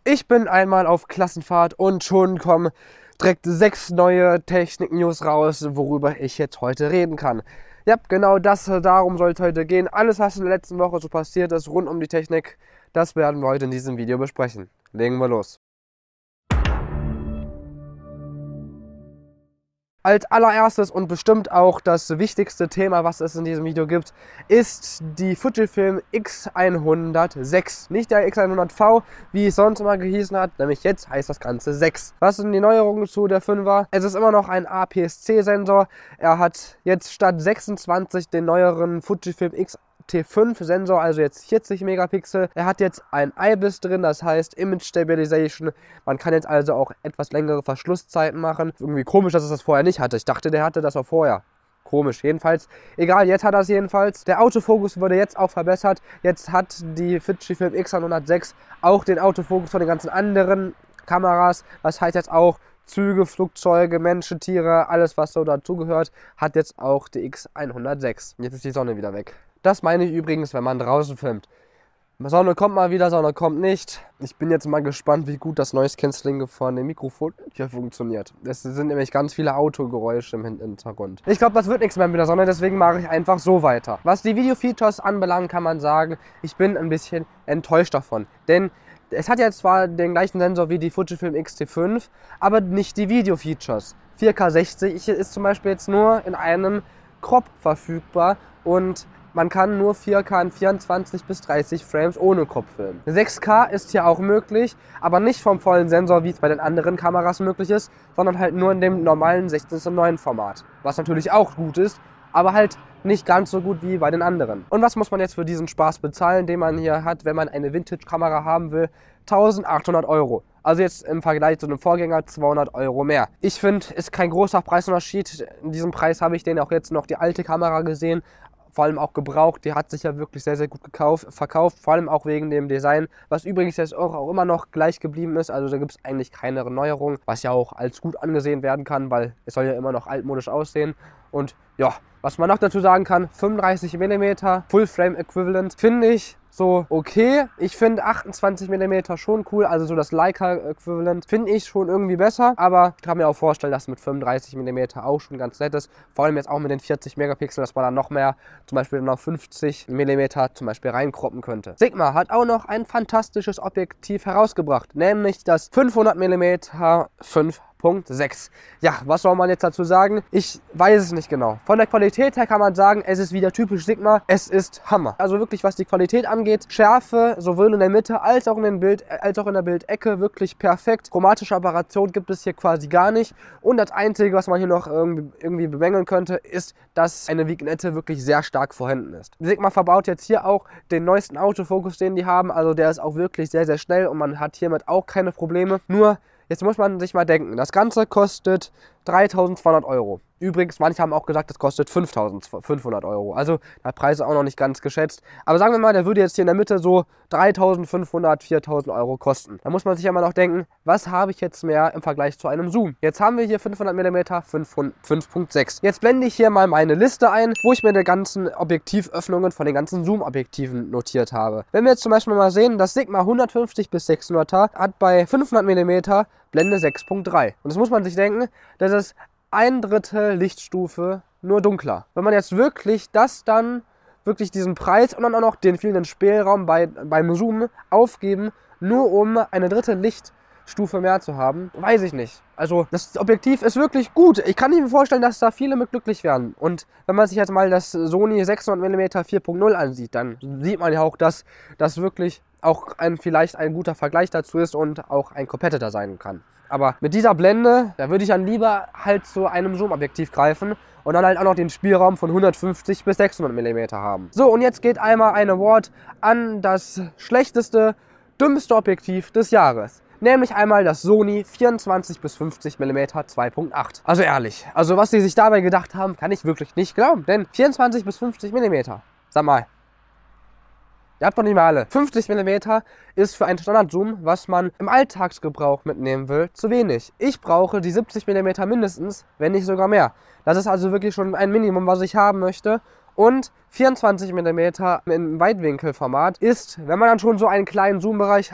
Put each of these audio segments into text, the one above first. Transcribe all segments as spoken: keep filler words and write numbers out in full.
Ich bin einmal auf Klassenfahrt und schon kommen direkt sechs neue Technik-News raus, worüber ich jetzt heute reden kann. Ja, genau das, darum soll es heute gehen. Alles, was in der letzten Woche so passiert ist, rund um die Technik, das werden wir heute in diesem Video besprechen. Legen wir los. Als allererstes und bestimmt auch das wichtigste Thema, was es in diesem Video gibt, ist die Fujifilm X hundertsechs. Nicht der X hundert V, wie es sonst immer gehießen hat, nämlich jetzt heißt das Ganze sechs. Was sind die Neuerungen zu der fünfer? Es ist immer noch ein A P S C-Sensor. Er hat jetzt statt sechsundzwanzig den neueren Fujifilm X T fünf Sensor, also jetzt vierzig Megapixel. Er hat jetzt ein I B I S drin, das heißt Image Stabilization. Man kann jetzt also auch etwas längere Verschlusszeiten machen. Irgendwie komisch, dass es das vorher nicht hatte. Ich dachte, der hatte das auch vorher. Komisch, jedenfalls. Egal, jetzt hat er es jedenfalls. Der Autofokus wurde jetzt auch verbessert. Jetzt hat die Fujifilm X hundertsechs auch den Autofokus von den ganzen anderen Kameras. Das heißt jetzt auch Züge, Flugzeuge, Menschen, Tiere, alles was so dazugehört, hat jetzt auch die X hundertsechs. Jetzt ist die Sonne wieder weg. Das meine ich übrigens, wenn man draußen filmt. Sonne kommt mal wieder, Sonne kommt nicht. Ich bin jetzt mal gespannt, wie gut das Noise Cancelling von dem Mikrofon hier funktioniert. Es sind nämlich ganz viele Autogeräusche im Hintergrund. Ich glaube, das wird nichts mehr mit der Sonne, deswegen mache ich einfach so weiter. Was die Video-Features anbelangt, kann man sagen, ich bin ein bisschen enttäuscht davon. Denn es hat ja zwar den gleichen Sensor wie die Fujifilm X T fünf, aber nicht die Video-Features. vier K sechzig ist zum Beispiel jetzt nur in einem Crop verfügbar und man kann nur vier K in vierundzwanzig bis dreißig Frames ohne Crop filmen. sechs K ist hier auch möglich, aber nicht vom vollen Sensor, wie es bei den anderen Kameras möglich ist, sondern halt nur in dem normalen sechzehn zu neun Format. Was natürlich auch gut ist, aber halt nicht ganz so gut wie bei den anderen. Und was muss man jetzt für diesen Spaß bezahlen, den man hier hat, wenn man eine Vintage-Kamera haben will? eintausendachthundert Euro. Also jetzt im Vergleich zu einem Vorgänger zweihundert Euro mehr. Ich finde, ist kein großer Preisunterschied. In diesem Preis habe ich den auch jetzt noch die alte Kamera gesehen. Vor allem auch gebraucht, die hat sich ja wirklich sehr, sehr gut gekauft, verkauft, vor allem auch wegen dem Design, was übrigens jetzt auch, auch immer noch gleich geblieben ist, also da gibt es eigentlich keine Neuerung, was ja auch als gut angesehen werden kann, weil es soll ja immer noch altmodisch aussehen. Und ja, was man noch dazu sagen kann, fünfunddreißig Millimeter Full Frame Equivalent, finde ich so okay. Ich finde achtundzwanzig Millimeter schon cool, also so das Leica-Äquivalent finde ich schon irgendwie besser, aber ich kann mir auch vorstellen, dass mit fünfunddreißig Millimeter auch schon ganz nett ist, vor allem jetzt auch mit den vierzig Megapixel, dass man dann noch mehr, zum Beispiel noch fünfzig Millimeter zum Beispiel reinkroppen könnte. Sigma hat auch noch ein fantastisches Objektiv herausgebracht, nämlich das fünfhundert Millimeter fünf Punkt sechs. Ja, was soll man jetzt dazu sagen? Ich weiß es nicht genau. Von der Qualität her kann man sagen, es ist wieder typisch Sigma. Es ist Hammer. Also wirklich, was die Qualität angeht, Schärfe sowohl in der Mitte als auch in dem Bild, als auch in der Bildecke wirklich perfekt. Chromatische Aberration gibt es hier quasi gar nicht. Und das Einzige, was man hier noch irgendwie, irgendwie bemängeln könnte, ist, dass eine Vignette wirklich sehr stark vorhanden ist. Sigma verbaut jetzt hier auch den neuesten Autofokus, den die haben. Also der ist auch wirklich sehr, sehr schnell und man hat hiermit auch keine Probleme. Nur jetzt muss man sich mal denken, das Ganze kostet dreitausendzweihundert Euro. Übrigens, manche haben auch gesagt, das kostet fünftausendfünfhundert Euro. Also der Preis ist auch noch nicht ganz geschätzt. Aber sagen wir mal, der würde jetzt hier in der Mitte so dreitausendfünfhundert, viertausend Euro kosten. Da muss man sich ja mal noch denken, was habe ich jetzt mehr im Vergleich zu einem Zoom? Jetzt haben wir hier fünfhundert Millimeter fünf Punkt sechs. Jetzt blende ich hier mal meine Liste ein, wo ich mir die ganzen Objektivöffnungen von den ganzen Zoom-Objektiven notiert habe. Wenn wir jetzt zum Beispiel mal sehen, das Sigma hundertfünfzig bis sechshunderter hat bei fünfhundert Millimeter Blende sechs Punkt drei. Und das muss man sich denken, das ist ein Drittel Lichtstufe nur dunkler. Wenn man jetzt wirklich das dann, wirklich diesen Preis und dann auch noch den fehlenden Spielraum bei, beim Zoom aufgeben, nur um eine dritte Lichtstufe mehr zu haben, weiß ich nicht. Also das Objektiv ist wirklich gut. Ich kann mir vorstellen, dass da viele mit glücklich werden. Und wenn man sich jetzt mal das Sony sechshundert Millimeter vier Punkt null ansieht, dann sieht man ja auch, dass das wirklich auch ein, vielleicht ein guter Vergleich dazu ist und auch ein Competitor sein kann. Aber mit dieser Blende, da würde ich dann lieber halt zu einem Zoom-Objektiv greifen und dann halt auch noch den Spielraum von hundertfünfzig bis sechshundert Millimeter haben. So, und jetzt geht einmal ein Award an das schlechteste, dümmste Objektiv des Jahres. Nämlich einmal das Sony vierundzwanzig bis fünfzig Millimeter zwei Punkt acht. Also ehrlich, also was sie sich dabei gedacht haben, kann ich wirklich nicht glauben. Denn vierundzwanzig bis fünfzig Millimeter, sag mal, ihr habt doch nicht mal alle. fünfzig Millimeter ist für einen Standardzoom, was man im Alltagsgebrauch mitnehmen will, zu wenig. Ich brauche die siebzig Millimeter mindestens, wenn nicht sogar mehr. Das ist also wirklich schon ein Minimum, was ich haben möchte. Und vierundzwanzig Millimeter im Weitwinkelformat ist, wenn man dann schon so einen kleinen Zoom-Bereich hat,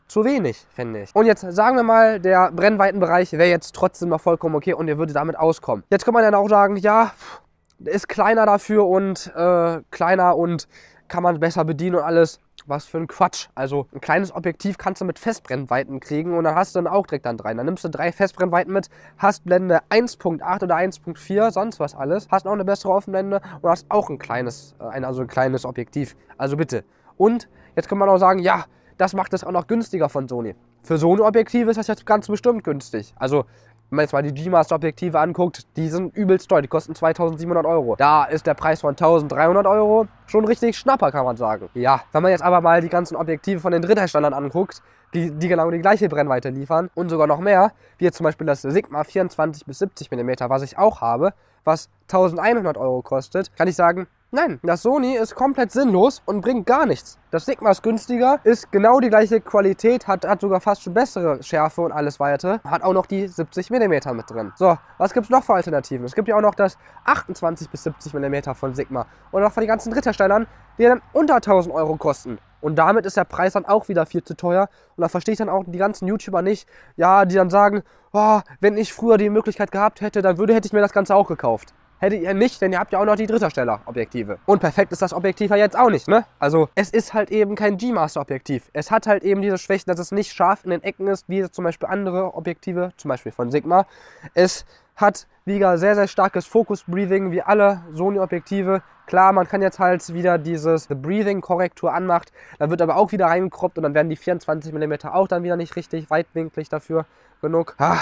zu wenig, finde ich. Und jetzt sagen wir mal, der Brennweitenbereich wäre jetzt trotzdem noch vollkommen okay und ihr würdet damit auskommen. Jetzt kann man dann auch sagen, ja, ist kleiner dafür und äh, kleiner und kann man besser bedienen und alles. Was für ein Quatsch. Also ein kleines Objektiv kannst du mit Festbrennweiten kriegen und dann hast du dann auch direkt dann drei. Dann nimmst du drei Festbrennweiten mit, hast Blende eins Punkt acht oder eins Punkt vier, sonst was alles. Hast noch eine bessere Offenblende und hast auch ein kleines, ein, also ein kleines Objektiv. Also bitte. Und jetzt kann man auch sagen, ja, das macht es auch noch günstiger von Sony. Für Sony-Objektive ist das jetzt ganz bestimmt günstig. Also wenn man jetzt mal die G-Master-Objektive anguckt, die sind übelst teuer, die kosten zweitausendsiebenhundert Euro. Da ist der Preis von eintausenddreihundert Euro schon richtig Schnapper, kann man sagen. Ja, wenn man jetzt aber mal die ganzen Objektive von den Drittherstellern anguckt, die, die genau die gleiche Brennweite liefern und sogar noch mehr, wie jetzt zum Beispiel das Sigma vierundzwanzig bis siebzig Millimeter, was ich auch habe, was eintausendeinhundert Euro kostet, kann ich sagen, nein, das Sony ist komplett sinnlos und bringt gar nichts. Das Sigma ist günstiger, ist genau die gleiche Qualität, hat, hat sogar fast schon bessere Schärfe und alles weitere. Hat auch noch die siebzig Millimeter mit drin. So, was gibt es noch für Alternativen? Es gibt ja auch noch das achtundzwanzig bis siebzig Millimeter von Sigma. Und auch von den ganzen Drittherstellern, die dann unter tausend Euro kosten. Und damit ist der Preis dann auch wieder viel zu teuer. Und da verstehe ich dann auch die ganzen YouTuber nicht, ja, die dann sagen, oh, wenn ich früher die Möglichkeit gehabt hätte, dann würde, hätte ich mir das Ganze auch gekauft. Hättet ihr nicht, denn ihr habt ja auch noch die Dritthersteller-Objektive. Und perfekt ist das Objektiv ja jetzt auch nicht, ne? Also, es ist halt eben kein G-Master-Objektiv. Es hat halt eben diese Schwächen, dass es nicht scharf in den Ecken ist, wie zum Beispiel andere Objektive, zum Beispiel von Sigma. Es hat wieder sehr, sehr starkes Focus-Breathing, wie alle Sony-Objektive. Klar, man kann jetzt halt wieder dieses Breathing-Korrektur anmacht, dann wird aber auch wieder reingekroppt und dann werden die vierundzwanzig Millimeter auch dann wieder nicht richtig weitwinklig dafür genug. Ah,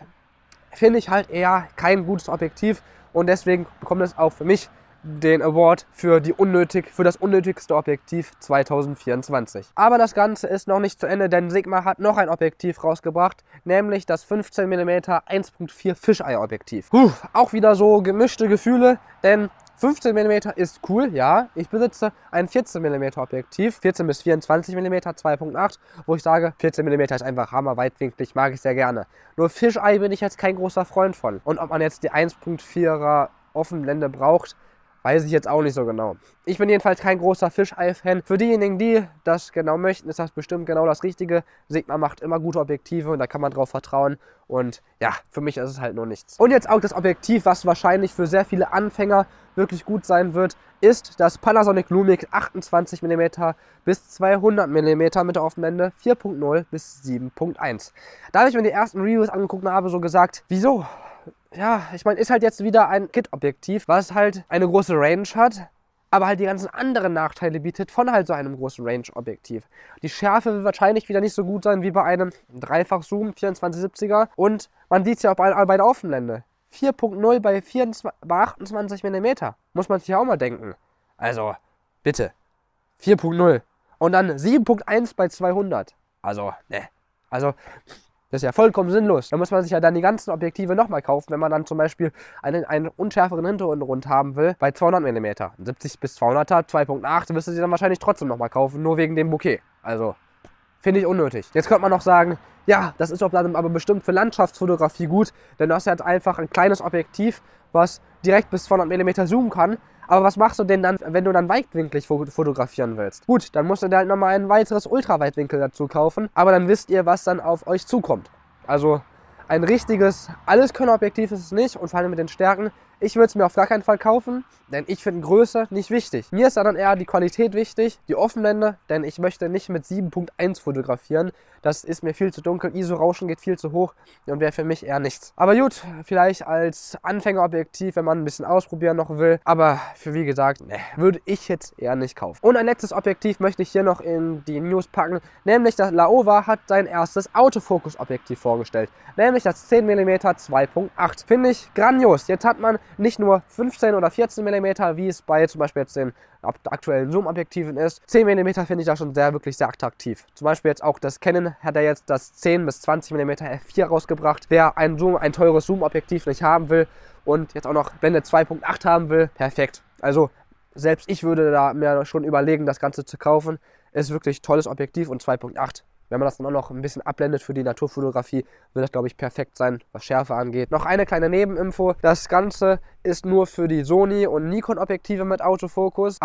finde ich halt eher kein gutes Objektiv. Und deswegen bekommt es auch für mich den Award für, die unnötig, für das unnötigste Objektiv zweitausendvierundzwanzig. Aber das Ganze ist noch nicht zu Ende, denn Sigma hat noch ein Objektiv rausgebracht, nämlich das fünfzehn Millimeter eins Punkt vier Fisheye-Objektiv. Auch wieder so gemischte Gefühle, denn fünfzehn Millimeter ist cool, ja. Ich besitze ein vierzehn Millimeter Objektiv, vierzehn bis vierundzwanzig Millimeter zwei Punkt acht, wo ich sage, vierzehn Millimeter ist einfach hammer weitwinklig, mag ich sehr gerne. Nur Fisheye bin ich jetzt kein großer Freund von. Und ob man jetzt die eins Punkt vierer Offenblende braucht, weiß ich jetzt auch nicht so genau. Ich bin jedenfalls kein großer Fisheye-Fan. Für diejenigen, die das genau möchten, ist das bestimmt genau das Richtige. Sigma macht immer gute Objektive und da kann man drauf vertrauen. Und ja, für mich ist es halt nur nichts. Und jetzt auch das Objektiv, was wahrscheinlich für sehr viele Anfänger wirklich gut sein wird, ist das Panasonic Lumix achtundzwanzig Millimeter bis zweihundert Millimeter mit der Offenblende vier Punkt null bis sieben Punkt eins. Da habe ich mir die ersten Reviews angeguckt und habe so gesagt, wieso? Ja, ich meine, ist halt jetzt wieder ein Kit-Objektiv, was halt eine große Range hat, aber halt die ganzen anderen Nachteile bietet von halt so einem großen Range-Objektiv. Die Schärfe wird wahrscheinlich wieder nicht so gut sein wie bei einem Dreifach-Zoom vierundzwanzig siebziger und man sieht es ja auch bei, bei der Offenblende. vier Punkt null bei, bei achtundzwanzig Millimeter. Muss man sich ja auch mal denken. Also, bitte. vier Punkt null. Und dann sieben Punkt eins bei zweihundert. Also, ne. Also, das ist ja vollkommen sinnlos. Da muss man sich ja dann die ganzen Objektive nochmal kaufen, wenn man dann zum Beispiel einen, einen unschärferen Hintergrund haben will, bei zweihundert Millimeter. siebzig bis zweihunderter, zwei Punkt acht, wirst du sie dann wahrscheinlich trotzdem nochmal kaufen, nur wegen dem Bouquet. Also, finde ich unnötig. Jetzt könnte man noch sagen, ja, das ist aber bestimmt für Landschaftsfotografie gut, denn du hast jetzt einfach ein kleines Objektiv, was direkt bis zweihundert Millimeter zoomen kann. Aber was machst du denn dann, wenn du dann weitwinklig fotografieren willst? Gut, dann musst du dir halt nochmal ein weiteres Ultraweitwinkel dazu kaufen, aber dann wisst ihr, was dann auf euch zukommt. Also ein richtiges Alleskönner-Objektiv ist es nicht und vor allem mit den Stärken. Ich würde es mir auf gar keinen Fall kaufen, denn ich finde Größe nicht wichtig. Mir ist da dann eher die Qualität wichtig, die Offenblende, denn ich möchte nicht mit sieben Punkt eins fotografieren. Das ist mir viel zu dunkel, I S O-Rauschen geht viel zu hoch und wäre für mich eher nichts. Aber gut, vielleicht als Anfängerobjektiv, wenn man ein bisschen ausprobieren noch will. Aber für wie gesagt, ne, würde ich jetzt eher nicht kaufen. Und ein letztes Objektiv möchte ich hier noch in die News packen, nämlich das Laowa hat sein erstes Autofokus-Objektiv vorgestellt. Nämlich das zehn Millimeter zwei Punkt acht. Finde ich grandios. Jetzt hat man nicht nur fünfzehn oder vierzehn Millimeter, wie es bei zum Beispiel jetzt den aktuellen Zoom-Objektiven ist. zehn Millimeter finde ich da schon sehr, wirklich sehr attraktiv. Zum Beispiel jetzt auch das Canon hat er jetzt das zehn bis zwanzig Millimeter F vier rausgebracht. Wer ein, Zoom, ein teures Zoom-Objektiv nicht haben will und jetzt auch noch Blende zwei Punkt acht haben will, perfekt. Also selbst ich würde da mir schon überlegen, das Ganze zu kaufen. Ist wirklich tolles Objektiv und zwei Punkt acht. Wenn man das dann auch noch ein bisschen abblendet für die Naturfotografie, wird das, glaube ich, perfekt sein, was Schärfe angeht. Noch eine kleine Nebeninfo. Das Ganze ist nur für die Sony- und Nikon-Objektive mit Autofokus. Aber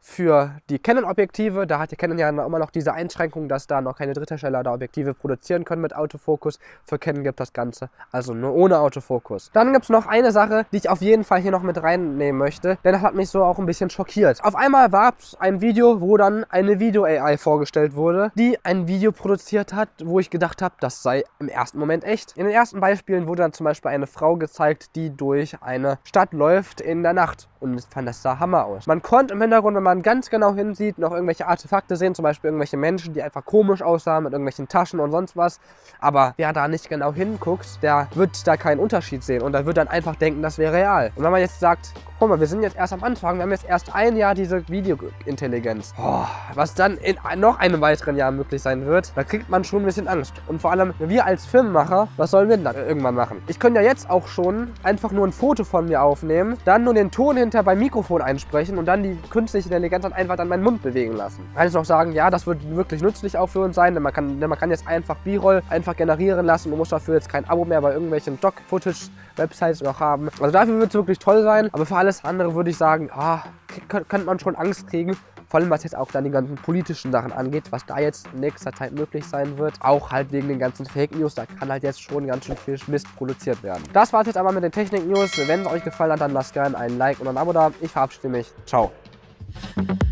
für die Canon-Objektive. Da hat die Canon ja immer noch diese Einschränkung, dass da noch keine Dritthersteller da Objektive produzieren können mit Autofokus. Für Canon gibt das Ganze also nur ohne Autofokus. Dann gibt es noch eine Sache, die ich auf jeden Fall hier noch mit reinnehmen möchte, denn das hat mich so auch ein bisschen schockiert. Auf einmal war es ein Video, wo dann eine Video-A I vorgestellt wurde, die ein Video produziert hat, wo ich gedacht habe, das sei im ersten Moment echt. In den ersten Beispielen wurde dann zum Beispiel eine Frau gezeigt, die durch eine Stadt läuft in der Nacht. Und ich fand, das sah Hammer aus. Man konnte im Hintergrund, wenn man ganz genau hinsieht, noch irgendwelche Artefakte sehen, zum Beispiel irgendwelche Menschen, die einfach komisch aussahen mit irgendwelchen Taschen und sonst was. Aber wer da nicht genau hinguckt, der wird da keinen Unterschied sehen und der wird dann einfach denken, das wäre real. Und wenn man jetzt sagt, guck mal, wir sind jetzt erst am Anfang, wir haben jetzt erst ein Jahr diese Videointelligenz. Oh, was dann in noch einem weiteren Jahr möglich sein wird, da kriegt man schon ein bisschen Angst. Und vor allem, wir als Filmemacher, was sollen wir denn dann irgendwann machen? Ich könnte ja jetzt auch schon einfach nur ein Foto von mir aufnehmen, dann nur den Ton hinter beim Mikrofon einsprechen und dann die künstliche Intelligenz dann einfach dann meinen Mund bewegen lassen. Kann ich noch sagen, ja, das wird wirklich nützlich auch für uns sein, denn man kann, denn man kann jetzt einfach B-Roll einfach generieren lassen und muss dafür jetzt kein Abo mehr bei irgendwelchen Stock-Footage-Websites noch haben. Also dafür wird es wirklich toll sein, aber für alles andere würde ich sagen, ah, könnte man schon Angst kriegen. Vor allem, was jetzt auch dann die ganzen politischen Sachen angeht, was da jetzt in nächster Zeit möglich sein wird. Auch halt wegen den ganzen Fake News, da kann halt jetzt schon ganz schön viel Mist produziert werden. Das war es jetzt aber mit den Technik-News. Wenn es euch gefallen hat, dann lasst gerne ein Like und ein Abo da. Ich verabschiede mich. Ciao.